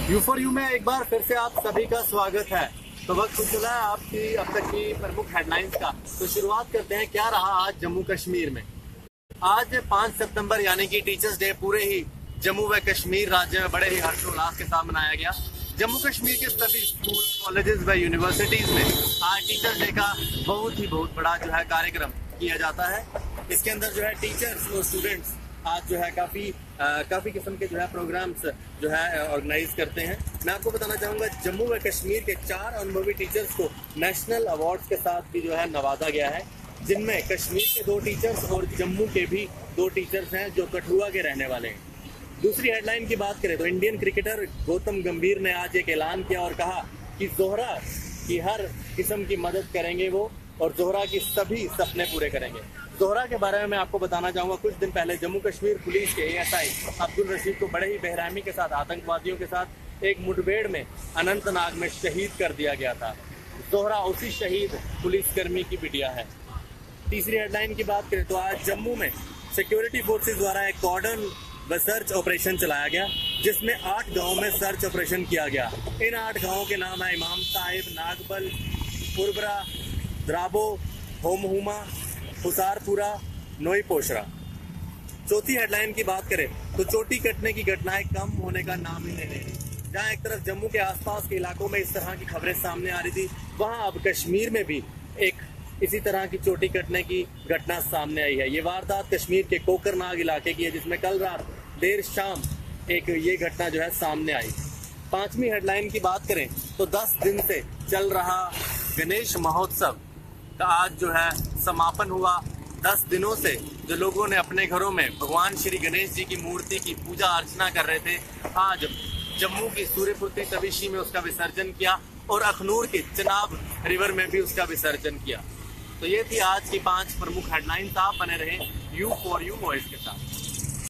You for you में एक बार फिर से आप सभी का स्वागत है। तो वक्त हो चला है आपकी अब तक की प्रमुख हेडलाइंस का। तो शुरुआत करते हैं, क्या रहा आज जम्मू कश्मीर में। आज 5 सितंबर यानी कि टीचर्स डे पूरे ही जम्मू व कश्मीर राज्य में बड़े ही हर्षोल्लास के साथ मनाया गया। जम्मू कश्मीर के सभी स्कूल, कॉलेजेस व यूनिवर्सिटीज में आज टीचर्स डे का बहुत बड़ा जो है कार्यक्रम किया जाता है। इसके अंदर जो है टीचर्स और स्टूडेंट्स आज जो है काफी किस्म के जो है प्रोग्राम्स जो है ऑर्गेनाइज करते हैं। मैं आपको बताना चाहूंगा, जम्मू व कश्मीर के 4 अनुभवी टीचर्स को नेशनल अवार्ड्स के साथ भी जो है नवाजा गया है, जिनमें कश्मीर के 2 टीचर्स और जम्मू के भी 2 टीचर्स हैं जो कठुआ के रहने वाले हैं। दूसरी हेडलाइन की बात करें तो इंडियन क्रिकेटर गौतम गंभीर ने आज एक ऐलान किया और कहा कि जोहरा की हर किस्म की मदद करेंगे वो, और जोहरा की सभी सपने पूरे करेंगे। जोहरा के बारे में मैं आपको बताना चाहूंगा, कुछ दिन पहले जम्मू कश्मीर पुलिस के ASI अब्दुल रशीद को बड़े ही बेरहमी के साथ आतंकवादियों के साथ एक मुठभेड़ में अनंतनाग में शहीद कर दिया गया था। जोहरा उसी शहीद पुलिसकर्मी की बिटिया है। तीसरी हेडलाइन की बात करें तो आज जम्मू में सिक्योरिटी फोर्सेज द्वारा एक कॉर्डन व सर्च ऑपरेशन चलाया गया, जिसमें 8 गाँव में सर्च ऑपरेशन किया गया। इन 8 गाँवों के नाम है इमाम साहिब, नागबल, पुरबरा, द्राबो, होमहुमा, हुसारपुरा, नोई पोशरा। चौथी हेडलाइन की बात करें तो चोटी कटने की घटनाएं कम होने का नाम ही नहीं ले रही। जहां एक तरफ जम्मू के आसपास के इलाकों में इस तरह की खबरें सामने आ रही थी, वहां अब कश्मीर में भी एक इसी तरह की चोटी कटने की घटना सामने आई है। ये वारदात कश्मीर के कोकरनाग इलाके की है, जिसमें कल रात देर शाम एक ये घटना जो है सामने आई। 5वीं हेडलाइन की बात करें तो 10 दिन से चल रहा गणेश महोत्सव का आज जो है समापन हुआ। 10 दिनों से जो लोगों ने अपने घरों में भगवान श्री गणेश जी की मूर्ति की पूजा अर्चना कर रहे थे, आज जम्मू की सूर्यपुत्री तविशी में उसका विसर्जन किया और अखनूर के चिनाब रिवर में भी उसका विसर्जन किया। तो ये थी आज की 5 प्रमुख हेडलाइंस। आप बने रहे यू फॉर यू वॉइस के साथ।